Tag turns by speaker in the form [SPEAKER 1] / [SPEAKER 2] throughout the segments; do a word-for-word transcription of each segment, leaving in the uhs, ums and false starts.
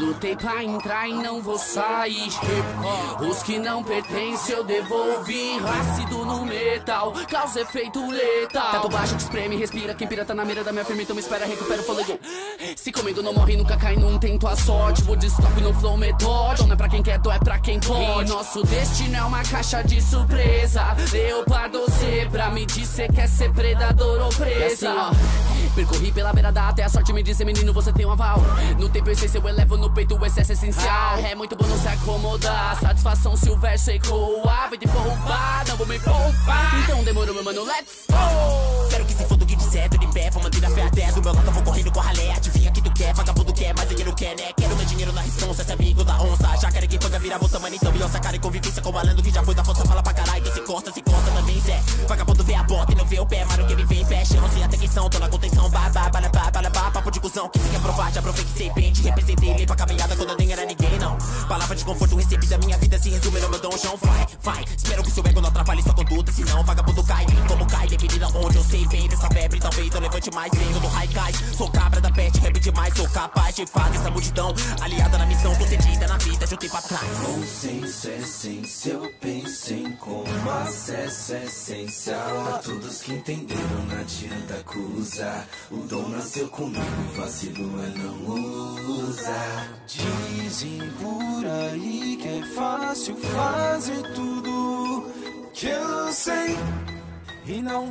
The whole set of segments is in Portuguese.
[SPEAKER 1] Lutei pra entrar e não vou sair. Os que não pertencem eu devolvi. Ácido no metal, causa efeito letal. Teto baixo, te espreme, respira. Quem pira tá na mira da minha firma, então me espera, recupera o fôlego. Se comigo não morre, nunca cai, não tento a sorte. Vou de stop no flow metódico. Não é pra quem quer, é pra quem pode. E nosso destino é uma caixa de surpresa. Leopardo ou zebra, me diz cê quer ser predador ou presa. Assim, ó, percorri pela beirada até a sorte me dizer, menino, você tem um aval. No tempo essência eu elevo no peito o excesso essencial. É muito bom não se acomodar, satisfação se o verso ecoa. Vem de poupar, não vou me poupar. Então demorou, meu mano, let's go.
[SPEAKER 2] Quero que se foda o que disser, tô de pé, vou manter a fé até. Do meu lado eu vou correndo com a ralé. Adivinha que tu quer, vagabundo quer, mas dinheiro quer, né? Quero meu dinheiro na responsa, esse amigo da onça. Já quero que paga, vira bota, mano, então onça. Cara e convivência com o malandro que já foi da força, fala pra caralho. Se costa, se costa também, Zé. Vagabundo vê a bota e não vê o pé, mano, que me vem em fecha. Eu não sei até quem são, tô na contenção, babá, balabá, balabá. Papo de cuzão, que se quer provar, já provei que sei bem. Te representei, limpa a caminhada quando eu nem era ninguém, não. Palavra de conforto recebi da minha vida, se resume no meu dom, chão. Vai, vai, espero que seu ego não atrapalhe sua conduta, senão vagabundo cai. Como cai, dependendo aonde eu sei, vem dessa febre, talvez eu levante mais. Venho do Haikai, sou cabra da peste, rap demais, sou capaz de fazer essa multidão aliada na missão concedida na vida de um tempo atrás.
[SPEAKER 3] Consenso, essência, eu penso em como acesso é essencial. A todos que entenderam, não adianta acusar. O dom nasceu comigo, vacilo é não usar.
[SPEAKER 4] Dizem por aí que é fácil fazer tudo que eu sei e não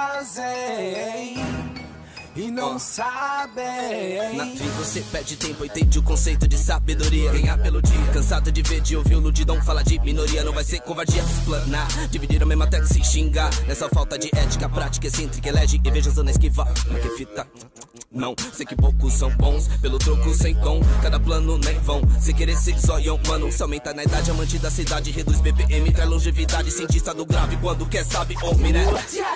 [SPEAKER 4] fazem. E não oh. sabem.
[SPEAKER 5] Na vida você perde tempo, entende o conceito de sabedoria. Ganhar pelo dia, cansado de ver, de ouvir o nudidão falar de minoria. Não vai ser covardia explanar, dividir a mesma tecla se xingar. Nessa falta de ética, prática excêntrica, elege e veja a zona esquivar. Mas que fita, não, sei que poucos são bons, pelo troco sem tom, cada plano nem vão. Se querer ser zoião, mano, se aumenta na idade, amante da cidade, reduz B P M, traz longevidade, cientista do grave, quando quer sabe, homem, né?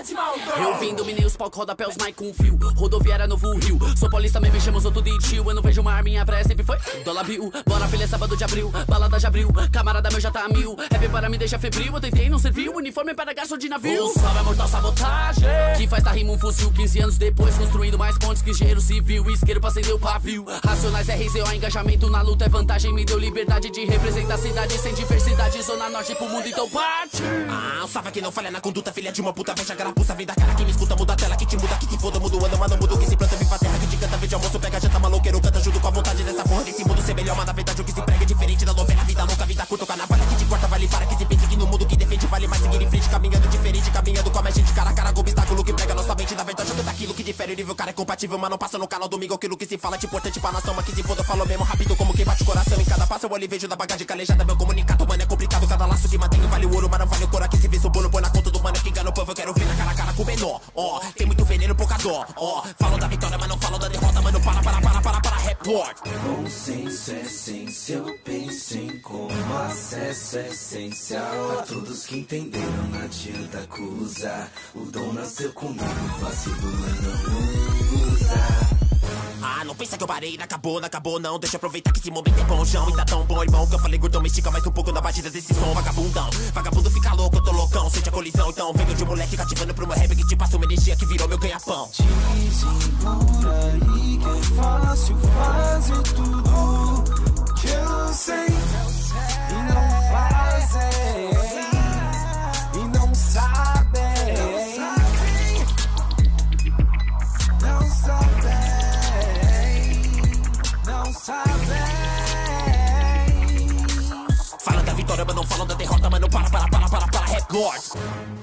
[SPEAKER 1] Eu vim, dominei os palcos, rodapés, mais com fio. Rodoviária Novo Rio, sou paulista, me chamo, sou tudo de tio. Eu não vejo uma arminha praia, sempre foi dólar bill. Bora filha, sábado de abril, balada de abril. Camarada meu já tá a mil, rap para me deixar febril. Eu tentei, não serviu, uniforme para garçom de navio. O salve é mortal sabotagem, que faz tá rima um fuzil. Quinze anos depois, construindo mais pontes que engenheiro civil. Isqueiro pra acender o pavio. Racionais R Z O, engajamento na luta é vantagem. Me deu liberdade de representar a cidade sem diversidade. Zona norte pro mundo, então parte.
[SPEAKER 2] Ah, o salve que não falha na conduta, filha de uma puta. Veja a carapuça, vem da cara que me escuta, muda a tela que te muda, que se foda, muda o ano, mas não muda o que se planta, me faz terra, que te canta, vê de almoço, pega, janta, maloqueiro, canta junto com a vontade dessa porra desse mundo ser melhor, mas na verdade o que se prega é diferente da novela, vida louca, vida curta, o carnavalha que te corta, vale para, que se pense que no mundo que defende vale mais, seguir em frente, caminhando diferente, caminhando com a mais gente, cara a cara, com obstáculo que prega nossa mente, na verdade tudo daquilo que difere, o nível cara é compatível, mas não passa no canal domingo, aquilo que se fala de importante pra nação, mas que se foda, eu falo mesmo rápido, como que bate o coração, em cada passo eu olho e vejo da bagagem calejada, meu comunicado, mano, é complicado, cada laço que mantenho vale o ouro, mas não vale o cor, aqui se vê o bolo, põe na conta do mano que engana o povo, eu quero ver na cara a cara com o menor, ó, tem muito veneno, pouca dó, ó, falam da vitória, mas não falam da derrota, mano, para, para, para, para, para, report.
[SPEAKER 3] Consenso, essência, eu penso em como acesso é essencial. A todos que entenderam, não adianta acusar. O dom nasceu comigo, vacilo é não usar.
[SPEAKER 2] Ah, não pensa que eu parei, não acabou, não acabou não. Deixa eu aproveitar que esse momento é bom, João. E tá tão bom, irmão, que eu falei gordão, me estica mais um pouco na batida desse som, vagabundão. Vagabundo fica louco, eu tô loucão, sente a colisão. Então venho de moleque cativando pro meu rap que te passa uma energia que virou meu ganha-pão.
[SPEAKER 4] Dizem por aí que é fácil fazer tudo que eu sei e não fazem, e não sabem, não sabem, não sabem.
[SPEAKER 2] Falam da vitória, mas não falam da derrota, mano, para, para, para, para, para, rap lords.